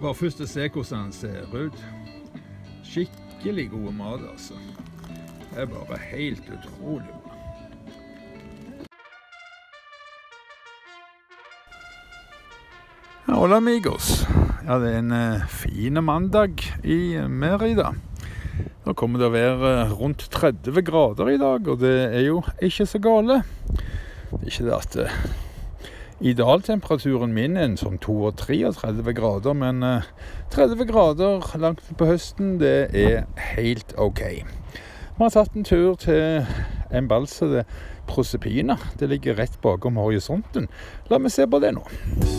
Bare først å se hvordan han ser ut. Skikkelig god mat, altså. Det er bare helt utrolig bra. Hola amigos. Ja, det er en fin mandag i Mérida. Nå kommer det å være rundt 30 grader i dag, og det er jo ikke så gale. Det er ikke det at idealtemperaturen min er som 32 grader, men 30 grader langt på høsten, det er helt ok. Vi har tatt en tur til en balse, det Proserpina. Det ligger rett bakom horisonten. La meg se på det nå.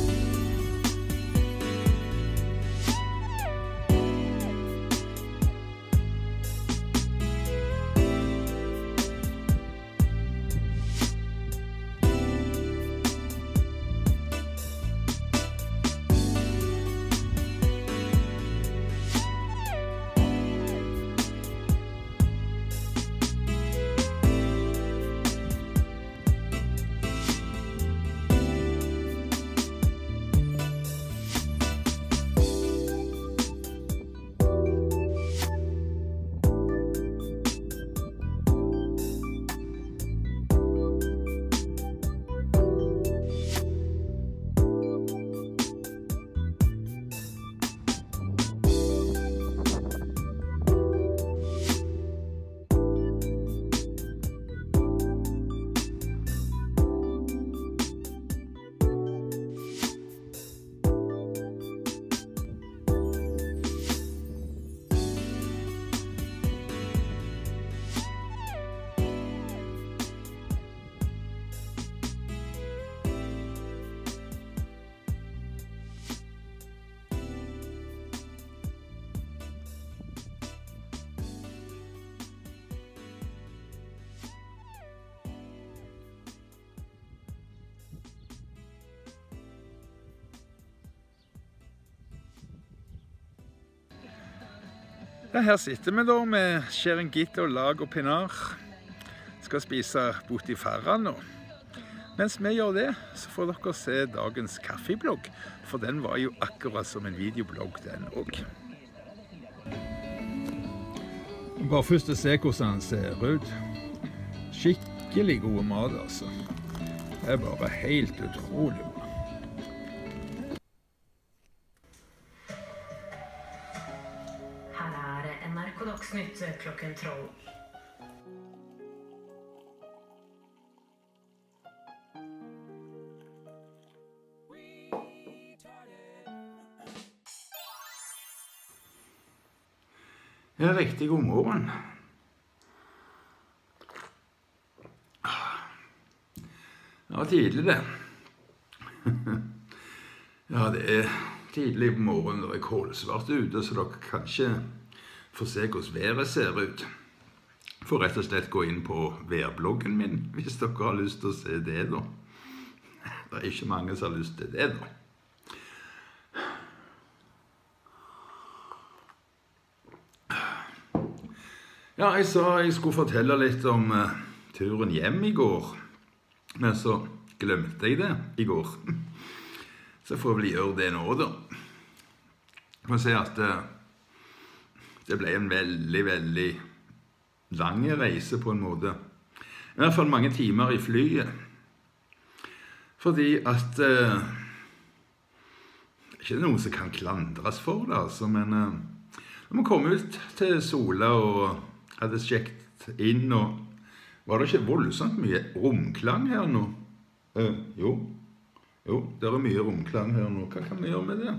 Ja, her sitter vi da med Chiringuito Lago Pinar. Skal spise Butifarra nå. Mens vi gjør det, så får dere se dagens kaffeblogg, for den var jo akkurat som en videoblogg den også. Bare først å se hvordan han ser ut. Skikkelig god mat, altså. Det er bare helt utrolig bra. Dagsnytt klokken 12. Ja, riktig god morgen. Det var tidlig det. Ja, det er tidlig på morgenen, det er kålsvart ute, så dere kan ikke få se hvordan været ser ut. Får rett og slett gå inn på værbloggen min, hvis dere har lyst til å se det da. Det er ikke mange som har lyst til det da. Ja, jeg sa jeg skulle fortelle litt om turen hjem i går, men så glemte jeg det i går. Så får jeg vel gjøre det nå da. Jeg må si at det ble en veldig lang reise på en måte. I hvert fall mange timer i flyet. Fordi at det er ikke noe som kan klandres for det, altså, men når man kom ut til Sola og hadde sjekket inn, og var det ikke voldsomt mye romklang her nå? Jo, det er mye romklang her nå. Hva kan vi gjøre med det?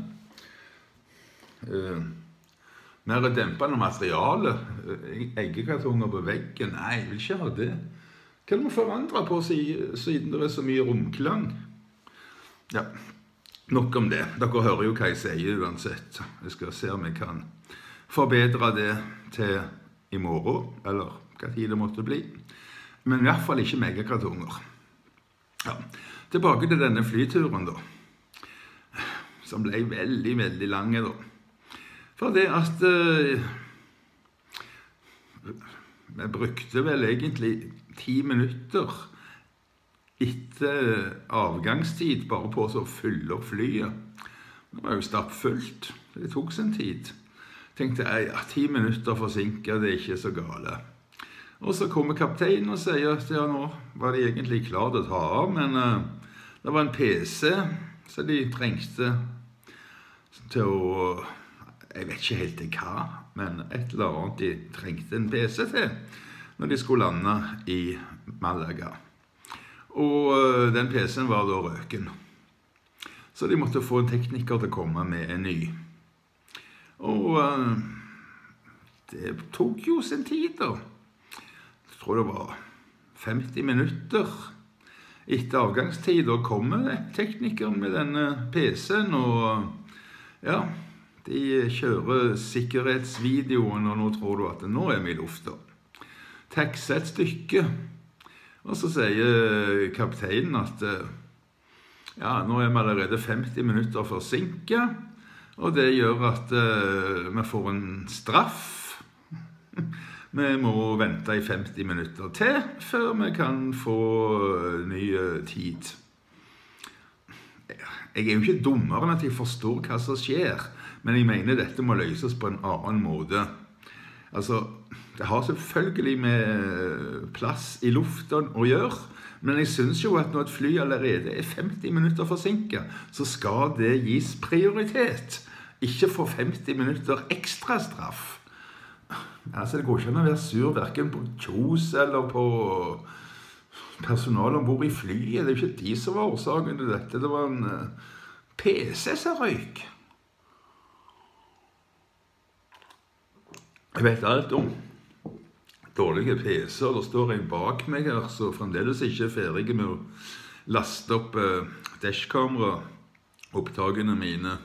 Mer dempende materiale, eggekartonger på veggen, nei, jeg vil ikke ha det. Hva må forandre på siden det er så mye romklang? Ja, nok om det. Dere hører jo hva jeg sier uansett. Jeg skal se om jeg kan forbedre det til i morgen, eller hva tid det måtte bli. Men i hvert fall ikke megakartonger. Ja, tilbake til denne flyturen da, som ble veldig lang da. For det at vi brukte vel egentlig 10 minutter etter avgangstid bare på å fylle opp flyet. Det var jo stappfullt. Det tok sin tid. Tenkte jeg, ja, 10 minutter forsinket, det er ikke så gale. Og så kommer kapteinen og sier at ja, nå var de egentlig klare til å ta av, men det var en PC, så de trengte til å, jeg vet ikke helt til hva, men et eller annet de trengte en PC til når de skulle lande i Malaga. Og den PC-en var da røken. Så de måtte få en tekniker til å komme med en ny. Og det tok jo sin tid da. Jeg tror det var 50 minutter etter avgangstid. Da kommer teknikeren med denne PC-en, og ja, de kjører sikkerhetsvideoen, og nå tror du at nå er vi i lufta. Taxa et stykke. Og så sier kapteinen at ja, nå er vi allerede 50 minutter forsinket, og det gjør at vi får en straff. Vi må vente i 50 minutter til før vi kan få ny tid. Jeg er jo ikke dummere enn at jeg forstår hva som skjer, men jeg mener dette må løses på en annen måte. Altså, det har selvfølgelig med plass i luften å gjøre, men jeg synes jo at når et fly allerede er 50 minutter forsinket, så skal det gis prioritet. Ikke få 50 minutter ekstra straff. Altså, det går ikke an å være sur hverken på Kjos eller på personalet ombord i flyet. Det er jo ikke de som var årsaken til dette. Det var en PC som røyk. Jeg vet alt om dårlige PC-er. Det står en bak meg her, så fremdeles ikke er ferdig med å laste opp dashkamera, opptakene mine.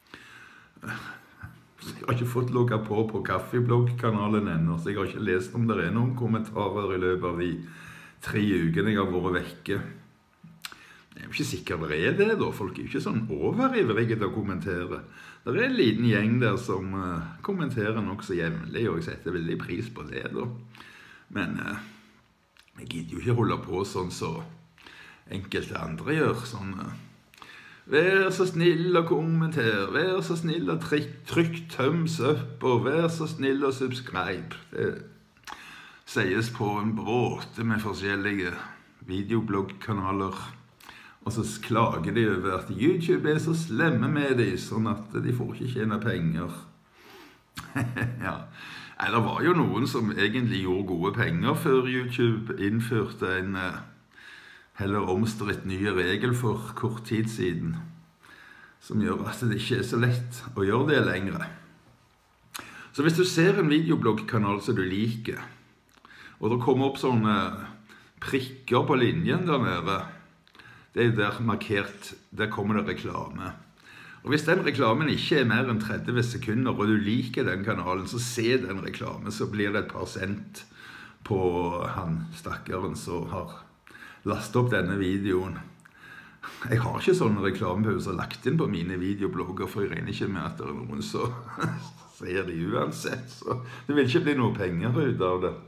Jeg har ikke fått logget på Kaffeblogg-kanalen ennå, så jeg har ikke lest om det er noen kommentarer i løpet av de 3 ukene jeg har vært vekke. Jeg er jo ikke sikker det er det da, folk er jo ikke sånn overivrige til å kommentere. Det er en liten gjeng der som kommenterer nok så jevnlig, og jeg setter veldig pris på det da. Men jeg gidder jo ikke holde på sånn så enkelte andre gjør, sånn vær så snill å kommentere, vær så snill å trykk thumbs up, og vær så snill å subscribe. Det sies på en bråte med forskjellige videobloggkanaler. Og så klager de over at YouTube er så slemme med dem, sånn at de får ikke tjene penger. Ja, det var jo noen som egentlig gjorde gode penger før YouTube innførte en heller omstridt nye regel for kort tid siden, som gjør at det ikke er så lett å gjøre det lenger. Så hvis du ser en videobloggkanal som du liker, og det kommer opp sånne prikker på linjen der nede, det er der markert, der kommer det reklame. Og hvis den reklamen ikke er mer enn 30 sekunder, og du liker den kanalen, så se den reklamen, så blir det et par cent på han stakkeren som har lastet opp denne videoen. Jeg har ikke sånne reklamepauser lagt inn på mine videoblogger, for jeg regner ikke med at det er noen som ser det uansett, så det vil ikke bli noe penger ut av det.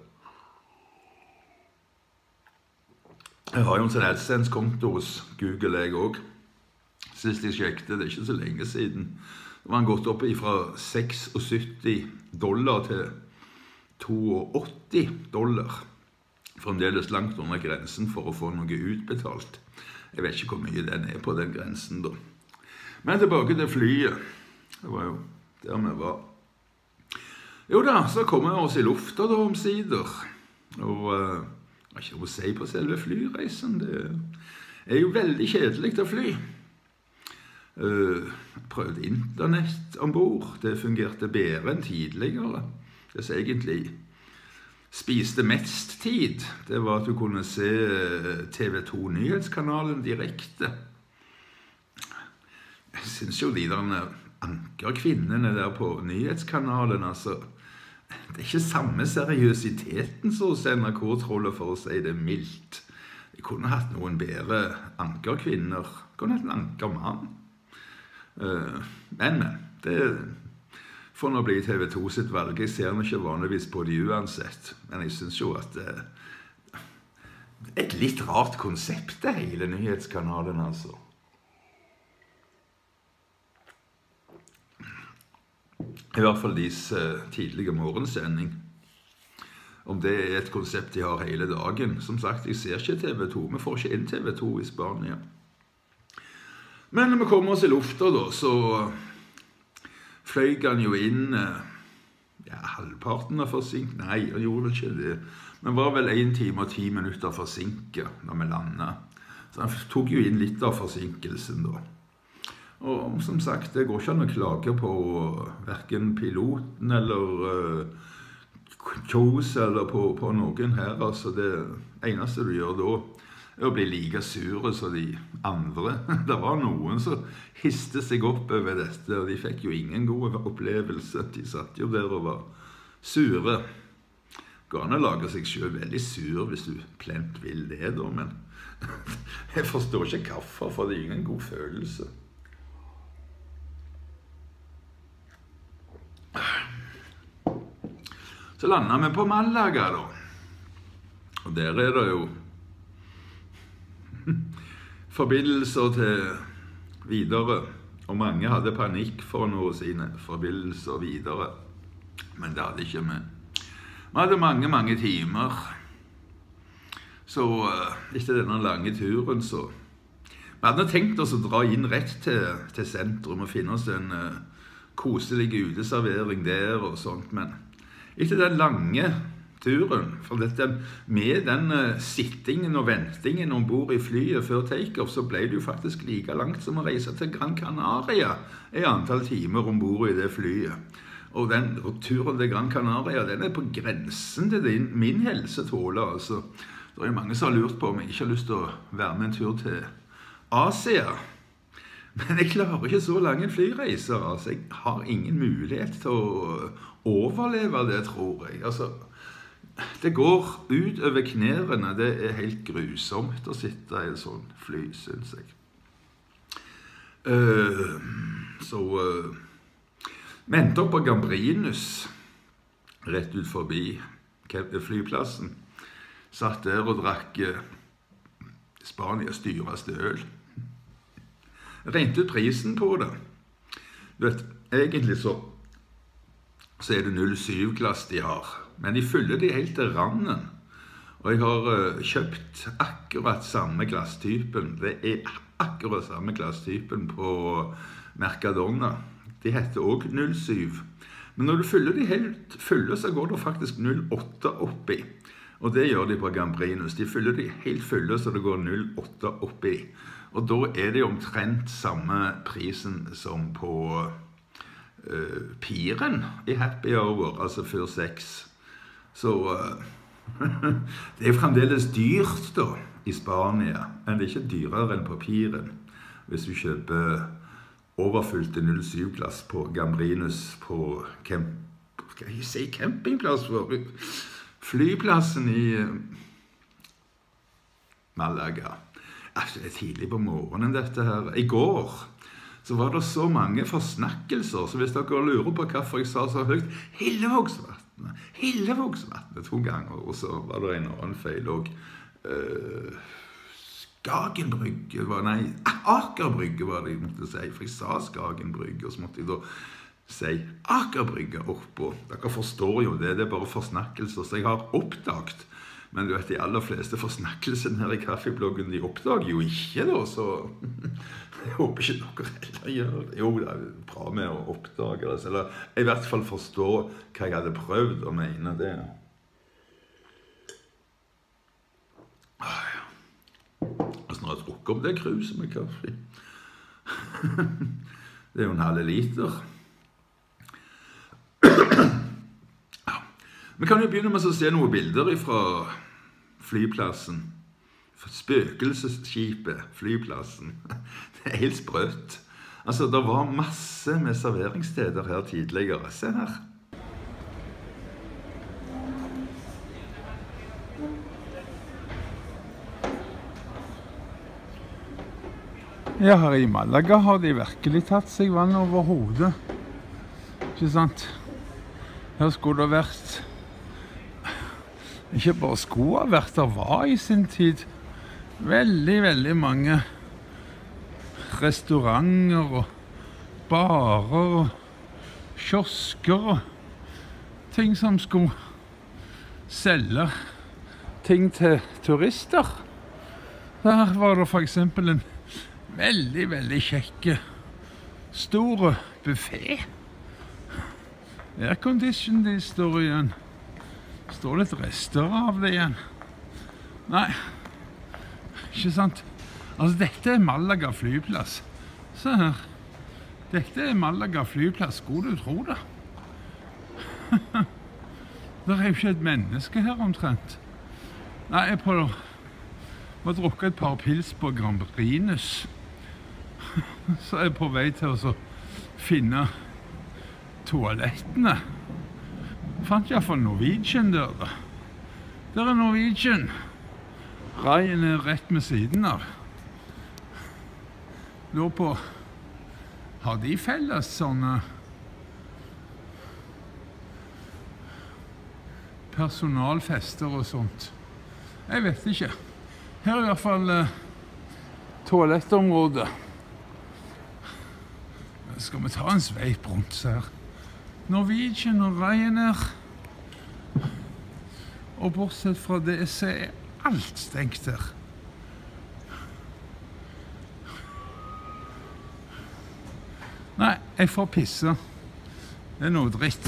Jeg har jo en sånn AdSense-konto hos Google, jeg også. Sist jeg sjekket, det er ikke så lenge siden. Det var gått opp fra $76 til $82. Fremdeles langt under grensen for å få noe utbetalt. Jeg vet ikke hvor mye den er på den grensen da. Men tilbake til flyet. Det var jo der vi var. Jo da, så kommer vi oss i lufta da omsider. Og det er ikke noe å si på selve flyreisen. Det er jo veldig kjedelig å fly. Jeg prøvde internett ombord. Det fungerte bedre enn tidligere. Det som egentlig spiste mest tid, det var at du kunne se TV2-nyhetskanalen direkte. Jeg synes jo de der ankerkvinnene der på nyhetskanalen, altså, det er ikke samme seriøsiteten som hos NRK Trolle, for å si det mildt. De kunne hatt noen bedre ankerkvinner. De kunne hatt en ankermann. Men det får nå bli TV2 sitt valg. Jeg ser nå ikke vanligvis på de uansett. Men jeg synes jo at det er et litt rart konsept, det hele nyhetskanalen, altså. I hvert fall deres tidlige morgensending. Om det et konsept de har hele dagen. Som sagt, jeg ser ikke TV2. Vi får ikke inn TV2 i Spania. Men når vi kommer oss I lufta da, så fløy han jo inn halvparten av forsinket. Nei, han gjorde vel ikke det. Men var vel 1 time og 10 minutter forsinket når vi landet. Så han tok jo inn litt av forsinkelsen da. Og som sagt, det går ikke an å klage på hverken piloten eller Kjos eller på noen her. Altså det eneste du gjør da å bli like sure som de andre. Det var noen som histe seg opp over dette, og de fikk jo ingen gode opplevelse. De satt jo der og var sure. Går an å lage seg selv veldig sur hvis du plent vil det da, men jeg forstår ikke hvorfor, for det er ingen god følelse. Så landet vi på Malaga da, og der er det jo forbindelser til videre, og mange hadde panikk for å nå sine forbindelser videre, men det hadde ikke vi. Vi hadde mange timer, så etter denne lange turen så vi hadde tenkt oss å dra inn rett til sentrum og finne oss en koselig uteservering der og sånt, men etter den lange turen, for dette med den sittingen og ventingen ombord I flyet før take-off, så ble det jo faktisk like langt som å reise til Gran Canaria I antall timer ombord I det flyet. Og den turen til Gran Canaria, den på grensen til min helse tåler, altså. Det jo mange som har lurt på om jeg ikke har lyst til å være med en tur til Asia. Men jeg klarer ikke så lange flyreiser, altså. Jeg har ingen mulighet til å overleve det, tror jeg. Altså, det går ut over knærne. Det helt grusomt å sitte I en sånn fly, synes jeg. Vi endte opp på Gambrinus, rett ut forbi flyplassen. Satt der og drakk Spanias dyreste øl. Rent ut prisen på det. Du vet, egentlig så det 07-glass de har. Men de fyller de helt til randen. Og jeg har kjøpt akkurat samme glasstypen. Det akkurat samme glasstypen på Mercadona. De heter også 07. Men når du fyller de helt fulle, så går det faktisk 08 oppi. Og det gjør de på Gambrinus. De fyller de helt fulle, så det går 08 oppi. Og da det omtrent samme prisen som på piren I happy hour, altså før 6. Så det fremdeles dyrt da I Spania, men det ikke dyrere enn på piren. Hvis du kjøper overfylte 07-glass på Gambrinus på campingplass for flyplassen I Malaga. Altså, det tidlig på morgenen dette her. I går så var det så mange forsnakkelser, så hvis dere lurer på hvorfor jeg sa så høyt Hillevågsvatnet 2 ganger, og så var det en annen feil og Skagenbrygge Akerbrygge var det jeg måtte si, for jeg sa Skagenbrygge, og så måtte jeg da si Akerbrygge oppå. Dere forstår jo det bare forsnakkelser, så jeg har oppdaget. Men du vet, de aller fleste forsnakkelsene her I kaffebloggen, de oppdager jo ikke da, så jeg håper ikke dere heller gjør det. Jo, det bra med å oppdage det, eller I hvert fall forstå hva jeg hadde prøvd å mene det. Altså, når jeg drukker opp det kruset med kaffe. Det jo en halv liter. Vi kan jo begynne med å se noen bilder fra flyplassen. Spøkelsesskipet, flyplassen. Det helt sprøtt. Altså, det var masse med serveringssteder her tidligere. Se her. Ja, her I Malaga har de virkelig tatt seg vann over hodet. Ikke sant? Her skulle det vært ikke bare sko har vært, det var I sin tid veldig mange restauranter og barer og kiosker og ting som skulle selge ting til turister. Der var det for eksempel en veldig kjekke, store buffet. Aircondition, de står igjen. Står litt rester av det igjen. Nei, ikke sant? Altså, dette er Malaga flyplass. Se her. Dette er Malaga flyplass, skulle du tro det? Det er jo ikke et menneske her omtrent. Nei, jeg må drukke et par pils på Gambrinus. Så er jeg på vei til å finne toalettene. Fant jeg for Norwegian der da. Der er Norwegian. Raien er rett med siden av. Lurer på, har de felles sånne personalfester og sånt? Jeg vet ikke. Her er i hvert fall toalettområdet. Skal vi ta en sveip rundt her? Norwegian og Ryanair. Og bortsett fra det så er alt stengt her. Nei, jeg får pisse. Det er noe dritt.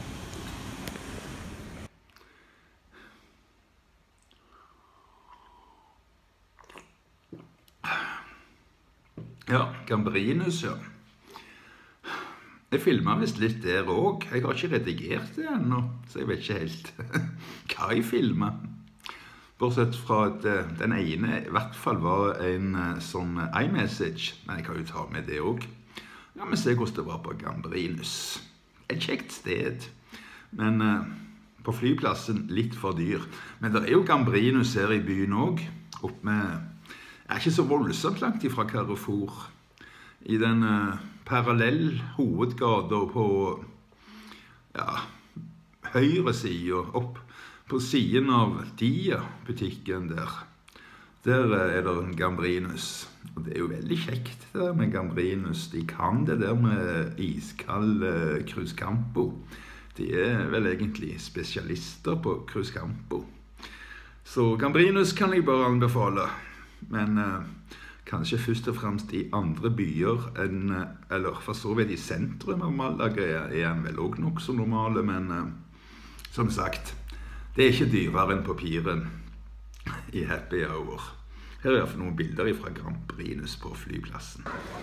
Ja, Gambrinus, ja. Jeg filmet vist litt der også. Jeg har ikke redigert det ennå, så jeg vet ikke helt hva jeg filmet. Bortsett fra at den ene i hvert fall var en sånn iMessage, men jeg kan jo ta med det også. Ja, vi ser hvordan det var på Gambrinus. Et kjekt sted, men på flyplassen litt for dyr. Men det er jo Gambrinus her i byen også, opp med... Jeg er ikke så voldsomt langt ifra Carrefour. I den parallell hovedgata på høyre side, opp på siden av Dia-butikken der. Der er det en Gambrinus. Og det er jo veldig kjekt det der med Gambrinus. De kan det der med iskald Cruzcampo. De er vel egentlig spesialister på Cruzcampo. Så Gambrinus kan jeg bare anbefale. Men kanskje først og fremst i andre byer enn, eller for så vidt i sentrum av Malaga er han vel også nok så normale, men som sagt, det er ikke dyrere enn papiren i Happy Hour. Her er i hvert fall noen bilder fra Gambrinus på flyplassen.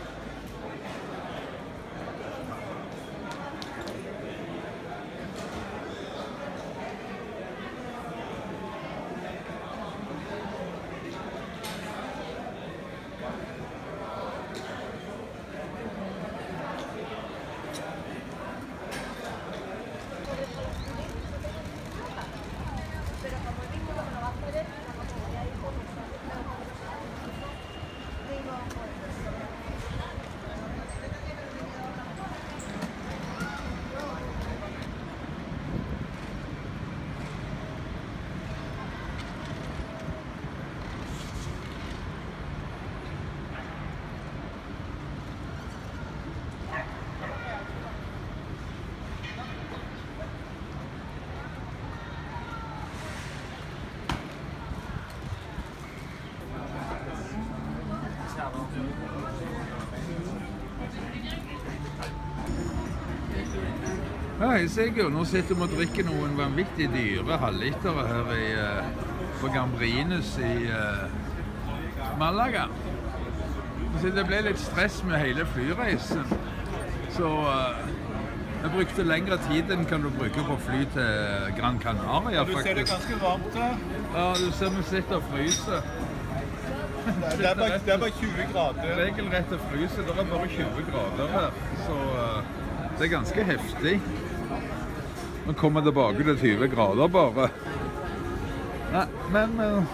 Hei Sigurd, nå sitter vi og drikker noen vanvittig dyre halvlitere her på Gambrinus i Malaga. Så det ble litt stress med hele flyreisen, så jeg brukte lengre tid enn kan du bruke på fly til Gran Canaria faktisk. Du ser det ganske varmt her. Ja, du ser vi sitter og fryser. Det er bare 20 grader. Regelrett å fryse, det er bare 20 grader her, så det er ganske heftig. Nå kommer jeg tilbake til 20 grader bare. Nei, men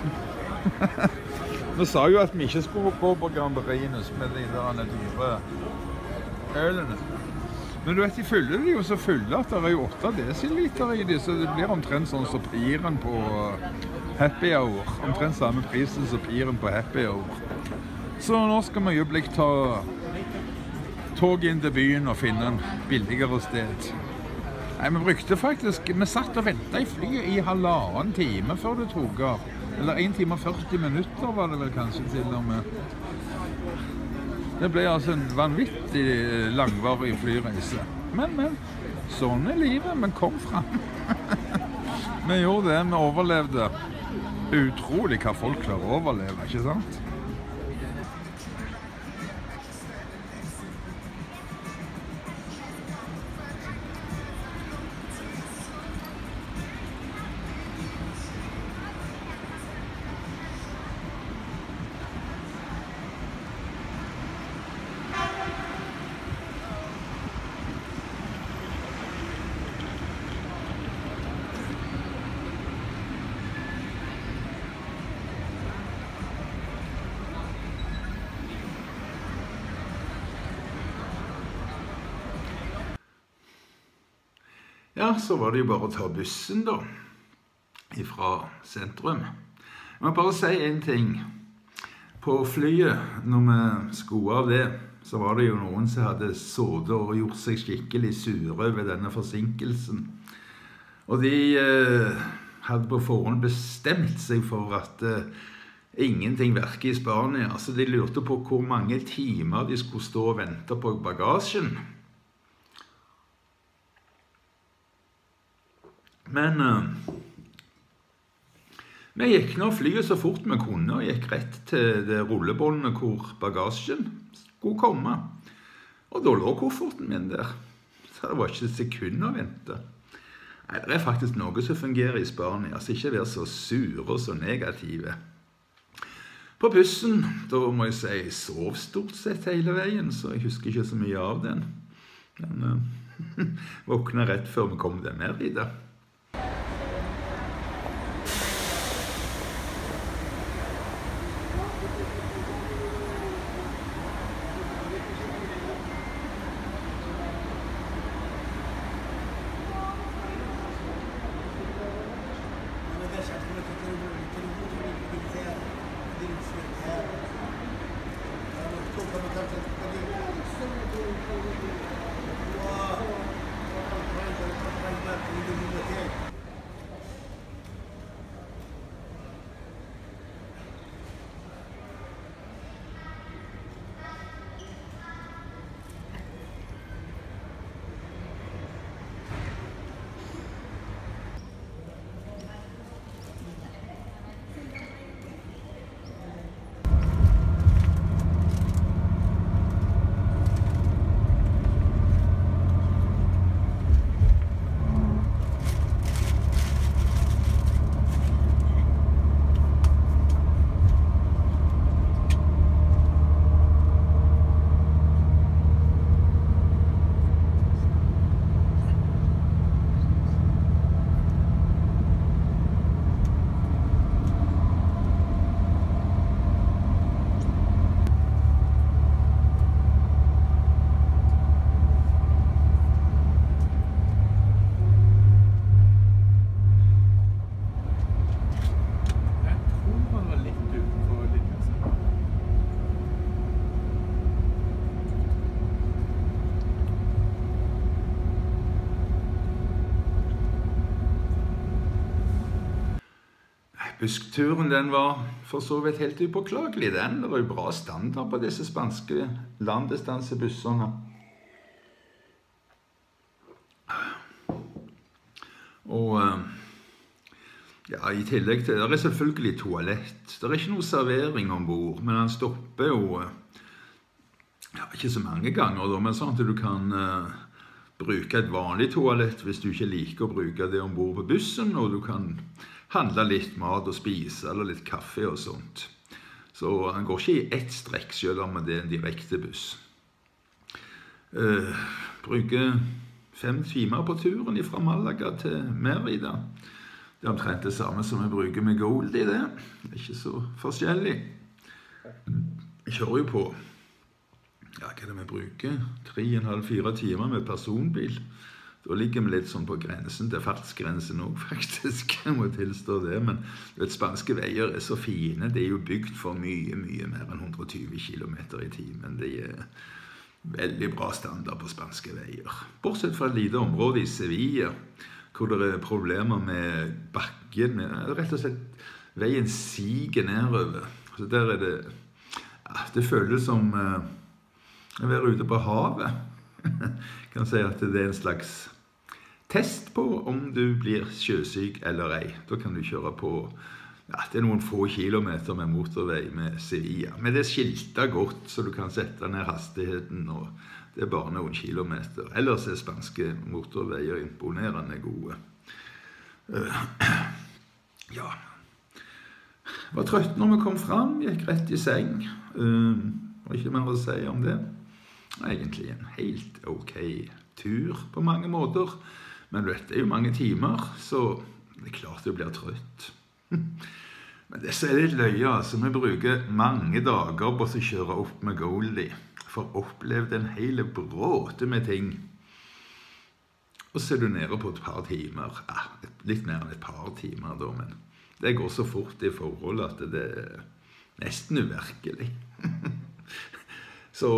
vi sa jo at vi ikke skulle gå på Gambrinus med de der dyre ølene. Men du vet, de fyller de jo så fulle at det er jo 8 desiliter i de, så det blir omtrent sånn som piren på Happy Hour. Omtrent samme prisen som piren på Happy Hour. Så nå skal vi jo ta tog inn til byen og finne en billigere sted. Nei, vi satt og ventet i flyet i 1,5 time før det tok av. Eller 1 time og 40 minutter var det vel kanskje til og med. Det ble altså en vanvittig langvarig flyreise. Men, sånn er livet, men kom frem. Vi gjorde det, vi overlevde. Utrolig hva folk klarer å overleve, ikke sant? Ja, så var det jo bare å ta bussen da, fra sentrum. Jeg må bare si en ting. På flyet, når vi skulle av det, så var det jo noen som hadde sittet og gjort seg skikkelig sure ved denne forsinkelsen. Og de hadde på forhånd bestemt seg for at ingenting virker i Spania. Altså, de lurte på hvor mange timer de skulle stå og vente på bagasjen. Men vi gikk nå flyet så fort vi kunne og gikk rett til det rullebåndet hvor bagasjen skulle komme. Og da lå kofferten min der. Så det var ikke et sekund å vente. Nei, det er faktisk noe som fungerer i Spania. Altså ikke være så sure og så negative. På bussen, da må jeg si, sov stort sett hele veien, så jeg husker ikke så mye av den. Men våkna rett før vi kom til Merida. Buskturen den var for så vidt helt upåklagelig den. Det var jo bra standard på disse spanske langdistansebussene. Og ja, i tillegg til det er selvfølgelig toalett. Det er ikke noe servering ombord, men han stopper jo ja, ikke så mange ganger da, men sånn at du kan bruke et vanlig toalett hvis du ikke liker å bruke det ombord på bussen, og du kan handle litt mat og spise, eller litt kaffe og sånt. Så han går ikke i ett strekk, selv om det er en direkte buss. Bruker 5 timer på turen fra Malaga til Merida. Det er omtrent det samme som vi bruker med Goldie, det. Det er ikke så forskjellig. Vi kjører jo på, ja, hva er det vi bruker? 3,5–4 timer med personbil. Da ligger vi litt sånn på grensen til fartsgrensen også, faktisk. Jeg må tilstå det, men spanske veier er så fine. De er jo bygd for mye mer enn 120 km i timen. veldig bra standard på spanske veier. Bortsett fra et lite område i Sevilla, hvor det er problemer med bakken. Rett og slett veien siger nedover. Så der er det, ja, det føles som å være ute på havet. Jeg kan si at det er en slags test på om du blir sjøsyk eller ei. Da kan du kjøre på, ja, det er noen få kilometer med motorvei med Sevilla. Men det er skiltet godt, så du kan sette ned hastigheten, og det er bare noen kilometer. Ellers er spanske motorveier imponerende gode. Ja. Var trøtt når vi kom frem, gikk rett i seng. Var ikke mer å si om det. Egentlig en helt ok tur på mange måter. Men det er jo mange timer, så det er klart du blir trøtt. Men det er litt løye, altså. Vi bruker mange dager på å kjøre opp med Goldie, for å oppleve en hele bråte med ting. Og så er du nede på et par timer. Ja, litt mer enn et par timer da, men det går så fort i forhold at det er nesten uvirkelig. Så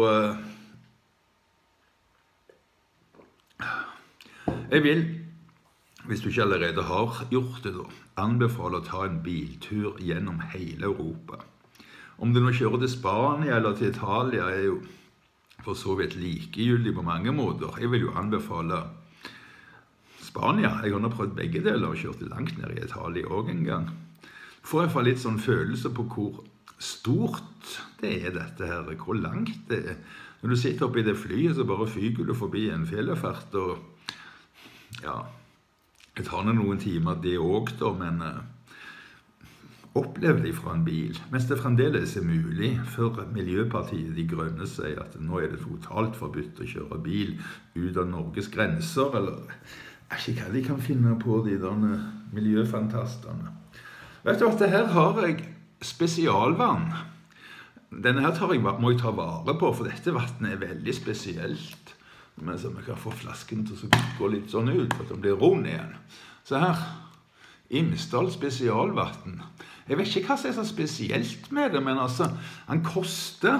jeg vil, hvis du ikke allerede har gjort det da, anbefale å ta en biltur gjennom hele Europa. Om du nå kjører til Spania eller til Italia er jo for så vidt likegyldig på mange måter. Jeg vil jo anbefale Spania. Jeg har nå prøvd begge deler og kjørt langt ned i Italia også en gang. Får jeg få litt sånn følelse på hvor stort det er dette her, hvor langt det er. Når du sitter oppe i det flyet, så bare fyger du forbi en fjellefart, og ja, jeg tar noen timer det også da, men opplever de fra en bil, mens det fremdeles er mulig, før Miljøpartiet De Grønne sier at nå er det totalt forbudt å kjøre bil ut av Norges grenser, eller ikke hva de kan finne på, de der miljøfantastene. Vet du at det her har jeg spesialvann. Denne her må jeg ta vare på, for dette vannet er veldig spesielt. Men så vi kan få flasken til å gå litt sånn ut, for at den blir rund igjen. Så her, Imsdal spesialvann. Jeg vet ikke hva som er så spesielt med det, men altså, han koster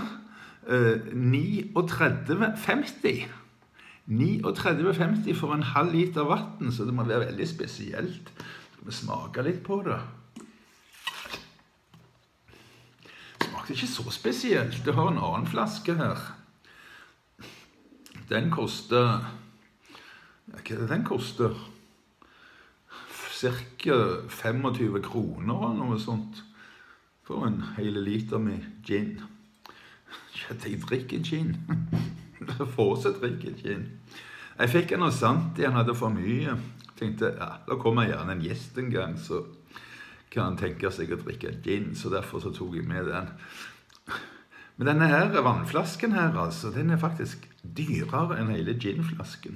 39,50. 39,50 for en halv liter vann, så det må være veldig spesielt. Skal vi smake litt på det? Det er ikke så spesielt. Du har en annen flaske her. Den koster, hva er det den koster? Cirka 25 kroner eller noe sånt. For en hele liter med gin. Jeg drikker gin. Det er få som drikker gin. Jeg fikk en av Santi, han hadde for mye. Jeg tenkte, ja, da kommer gjerne en gjest en gang, så kan han tenke seg å drikke gin, så derfor så tok jeg med den. Men denne her vannflasken her, altså, den er faktisk dyrere enn hele ginflasken.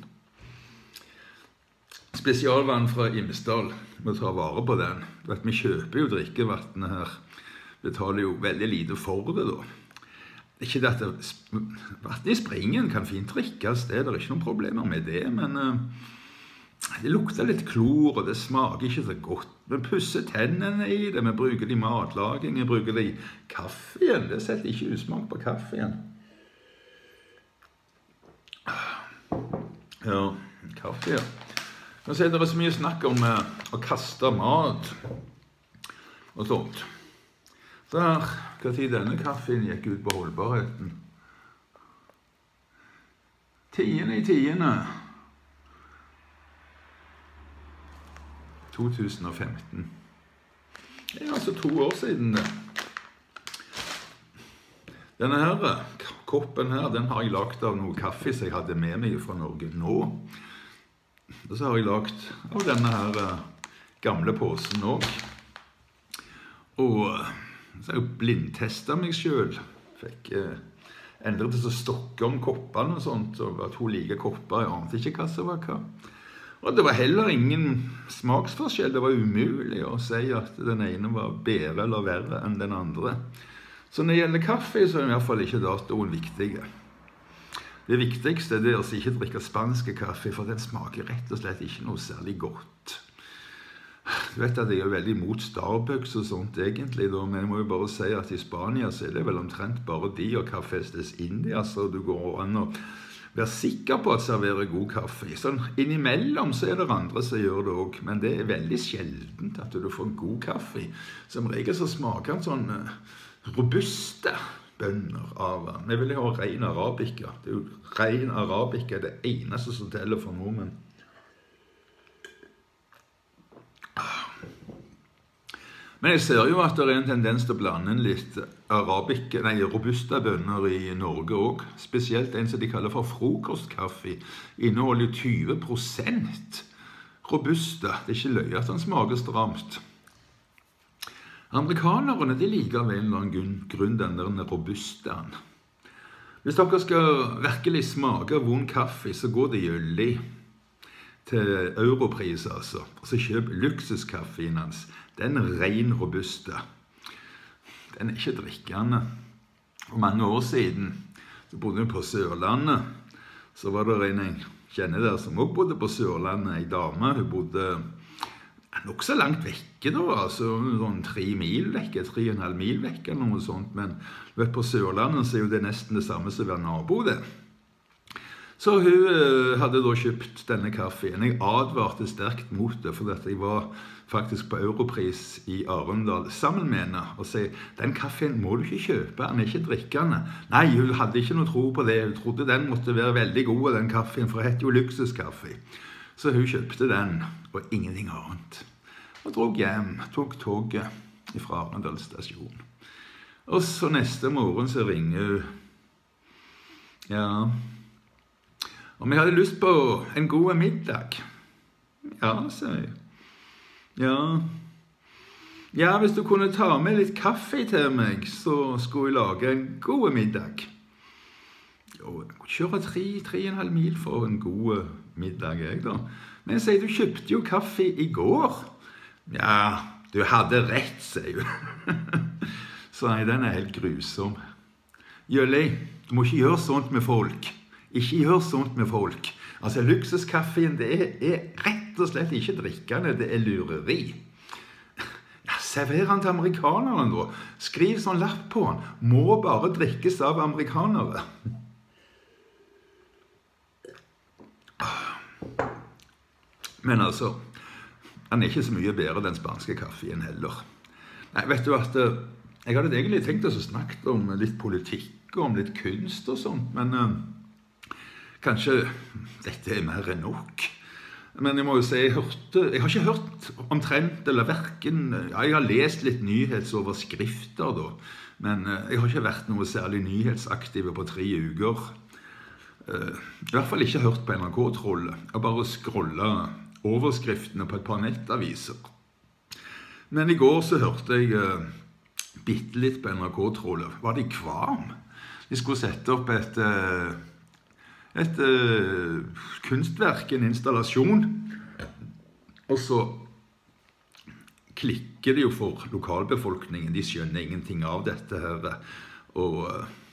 Spesialvann fra Imsdal, vi tar vare på den. Du vet, vi kjøper jo drikkevannet her. Vi betaler jo veldig lite for det da. Ikke det at vannet i springen kan fint drikkes, det er ikke noen problemer med det, men det lukter litt klor, og det smaker ikke så godt. Vi pusser tennene i det, vi bruker det i matlaging, vi bruker det i kaffen. Det setter ikke usmak på kaffen. Ja, kaffe, ja. Nå ser dere så mye snakk om å kaste mat og sånt. Der, hva tid denne kaffen gikk ut på holdbarheten? 10/10. 2015. Det er altså 2 år siden det. Denne her koppen her, den har jeg lagt av noe kaffe som jeg hadde med meg fra Norge nå. Og så har jeg lagt av denne her gamle posen også. Og så har jeg blindtestet meg selv. Fikk endret til å stokke om koppene og sånt. Og det var 2 like kopper, jeg ante ikke hva som var hva. Og det var heller ingen smaksforskjell. Det var umulig å si at den ene var bedre eller verre enn den andre. Så når det gjelder kaffe, så er i hvert fall ikke datoen viktige. Det viktigste er å ikke drikke spanske kaffe, for den smaker rett og slett ikke noe særlig godt. Du vet at jeg er veldig imot Starbucks og sånt egentlig, da, men jeg må jo bare si at i Spania så er det vel omtrent bare de og Cafés India, så du går an å være sikker på at serverer god kaffe. Sånn innimellom så er det andre som gjør det også, men det er veldig sjeldent at du får god kaffe. Som regel så smaker den sånn robuste bønner av den. Vi vil ha ren arabica. Det er jo ren arabica, det eneste som teller for nordmenn. Men jeg ser jo at det er en tendens til å blande inn litt robusta bønner i Norge også. Spesielt en som de kaller for frokostkaffe. Inneholder 20% robusta. Det er ikke løye at den smaker stramt. Amerikanerne de liker av en eller annen grunn den robustaen. Hvis dere skal virkelig smake vond kaffe, så går det gyldig til europris, altså. Så kjøp luksuskaffen hans. Den er ren robusta. Den er ikke drikkende. For mange år siden så bodde jeg på Sørlandet. Så var det en jeg kjenner der som også bodde på Sørlandet, en dame. Hun bodde nok så langt vekke da, altså sånn 3 mil vekke, 3,5 mil vekke eller noe sånt. Men du vet, på Sørlandet så er jo det nesten det samme som å være nabo det. Så hun hadde da kjøpt denne kaffen. Jeg advarte sterkt mot det, for jeg var faktisk på Europris i Arendal sammen med henne og sa, den kaffen må du ikke kjøpe, den er ikke drikkende. Nei, hun hadde ikke noe tro på det. Hun trodde den måtte være veldig god, den kaffen, for det heter jo luksuskaffe. Så hun kjøpte den, og ingenting annet. Og drog hjem, tok toget fra Arendal stasjon. Og så neste morgen så ringer hun. Ja, om jeg hadde lyst på en god middag. Ja, sa jeg. Ja, hvis du kunne ta med litt kaffe til meg, så skulle jeg lage en god middag. Jo, jeg kunne kjøre 3,5 mil for en god middag, jeg da. Men jeg sier, du kjøpte jo kaffe i går. Ja, du hadde rett, sier hun. Så nei, den er helt grusom. Jølli, du må ikke gjøre sånt med folk. Ikke gjør sånt med folk. Altså, luksuskaffen, det er rett og slett ikke drikkende, det er lureri. Ja, server han til amerikanerne da. Skriv sånn lapp på han. Må bare drikkes av amerikanere. Men altså, han er ikke så mye bedre den spanske kaffen heller. Nei, vet du at jeg hadde egentlig tenkt å snakke om litt politikk og om litt kunst og sånt, men kanskje dette er mer enn nok. Men jeg må jo si, jeg har ikke hørt omtrent, eller hverken, ja, jeg har lest litt nyhetsoverskrifter da, men jeg har ikke vært noe særlig nyhetsaktive på 3 uker. I hvert fall ikke hørt på NRK-trollet. Jeg har bare scrollet overskriftene på et par nettaviser. Men i går så hørte jeg bitte litt på NRK-trollet. Var de kvam? De skulle sette opp et kunstverk, en installasjon, og så klikker det jo for lokalbefolkningen. De skjønner ingenting av dette her, og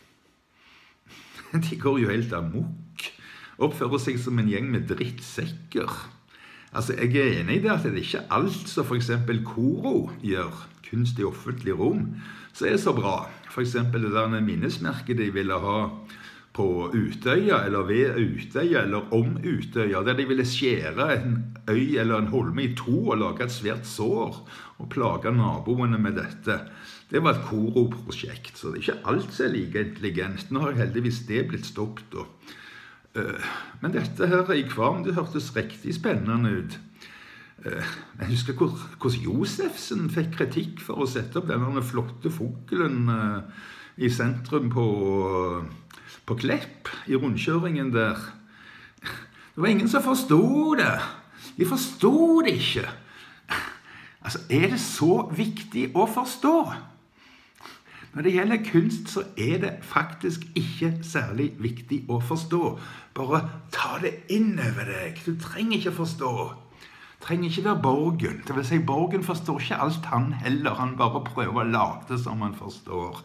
de går jo helt amok. Oppfører seg som en gjeng med drittsekker. Altså, jeg er enig i det at det ikke er alt som for eksempel Koro gjør, kunst i offentlig rom, så er det så bra. For eksempel det der minnesmerket de ville ha på Utøya, eller ved Utøya, eller om Utøya, der de ville skjære en øy eller en holme i 2 og lage et svært sår, og plage naboene med dette. Det var et Koro-prosjekt, så det er ikke alt som er like intelligent. Nå har heldigvis det blitt stoppet. Men dette her i Kvam, det hørtes riktig spennende ut. Jeg husker hvordan Josefsen fikk kritikk for å sette opp denne flotte fuglen i sentrum på Klepp, i rundkjøringen der. Det var ingen som forstod det. De forstod det ikke. Altså, er det så viktig å forstå? Når det gjelder kunst, så er det faktisk ikke særlig viktig å forstå. Bare ta det inn over deg. Du trenger ikke forstå. Du trenger ikke være Borgen. Det vil si, Borgen forstår ikke alt han heller. Han bare prøver å late som han forstår.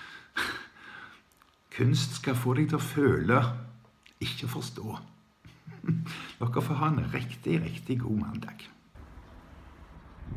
Kunst skal få deg til å føle, ikke forstå. Dere får ha en riktig god mandag.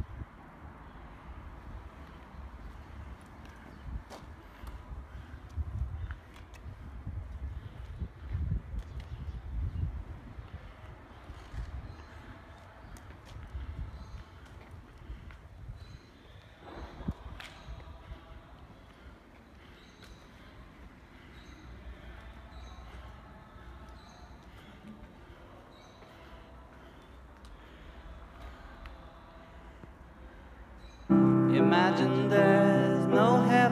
Imagine there's no heaven.